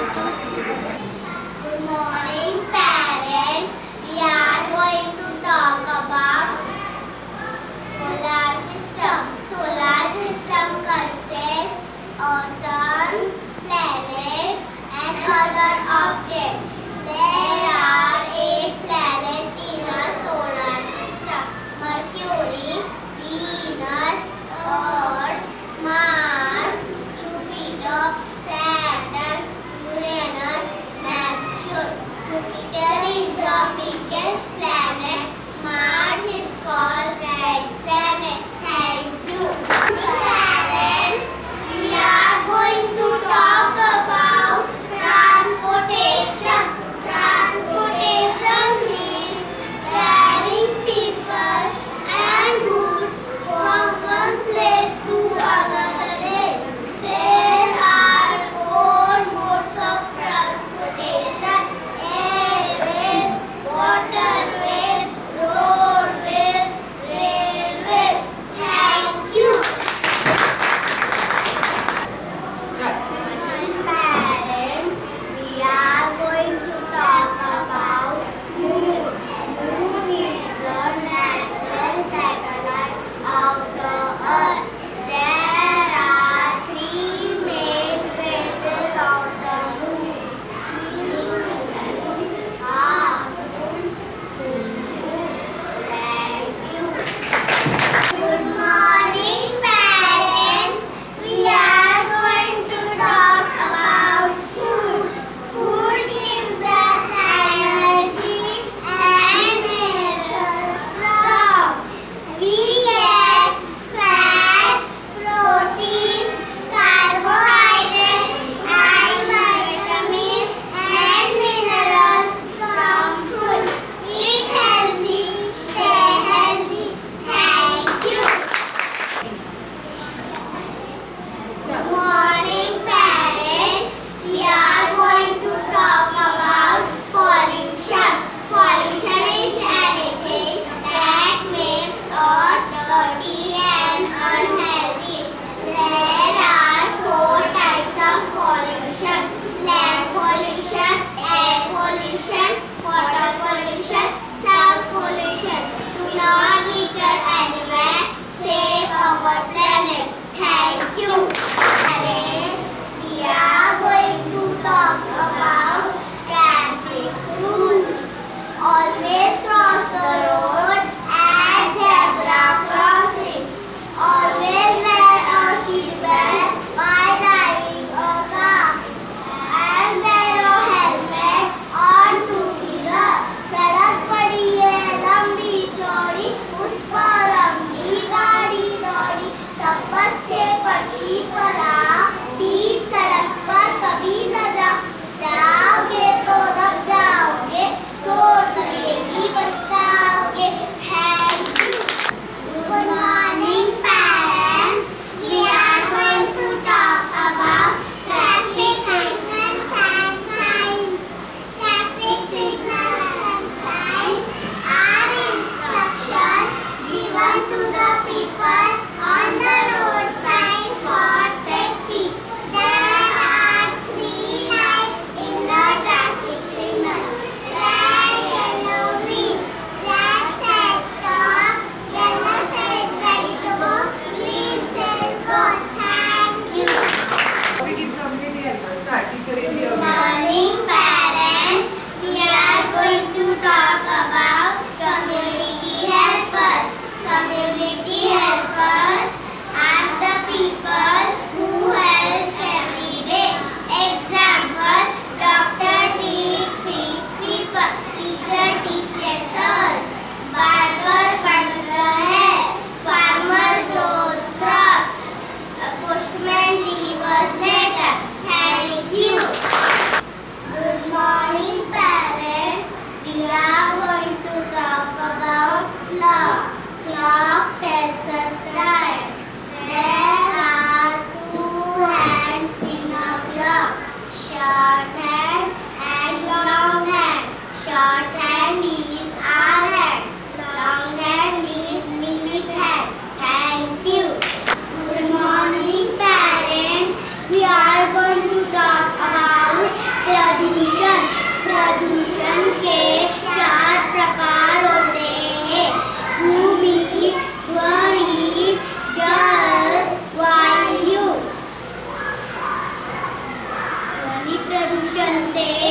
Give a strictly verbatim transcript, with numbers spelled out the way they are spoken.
Good morning, parents. We are going to talk about solar system. Solar system consists of sun, planets, and other objects. There are eight planets in a solar system: Mercury, Venus, Earth, Mars, Jupiter, Saturn, Uranus, Neptune. Jupiter is the biggest planet. Mars is called red planet. Thank you. Parents, we are going to talk about transportation. Transportation means carrying people and goods from one place to another place. There are four modes of transportation: airways, waterways, roadways, railways. Thank you. Parents, we are going to talk about moon. Moon is a natural satellite of the earth. There are three main phases of the moon: moon, half moon, full moon. Thank you. Good morning, parents. We are going to talk about food. Food gives us energy and makes us strong. We get fats, proteins, carbohydrates, and vitamins and minerals from food. Eat healthy, stay healthy. Thank you. Good morning, parents. We are going to talk about pollution. Pollution is anything that makes earth dirty and unhealthy. There are four types of pollution: land pollution, air pollution, water pollution, sound pollution. Do not litter anywhere. Save our planet. Thank you. Parents, we are going to talk about traffic rules. Always cross the road at zebra crossing. Always wear a seatbelt while driving a car. And wear a helmet on two-wheeler. सड़क बड़ी है लंबी चौड़ी, उस पर रंगी गाड़ी दौड़ी, सब बच्चे पटरी पर आ, बीच सड़क पर कभी न जाओ, जाओगे तो दब जाओगे, चोट लगेगी पछताओगे. Thank you. Good morning, parents. We are going to talk about traffic signals and signs. Traffic signals and signs are instructions given to the people on the road sign for safety. There are three lights in the traffic signal: red, yellow, green. Red says stop, yellow says ready to go, green says go. Thank you. It is community helpers. Start. Teacher is here. Good morning, parents. We are going to talk about community helpers. Community helpers are the people who help every day. Example: doctor treats sick people, teacher teaches us, barber cuts the hair, farmer grows crops, a postman delivers letter. Thank you. Good morning, parents. We are going to talk about clock. Clock tells us time. There are two hands in a clock: short hand and long hand. Short hand is hour hand. Long hand is minute hand. Thank you. Good morning, parents. We are going to talk about प्रदूषण से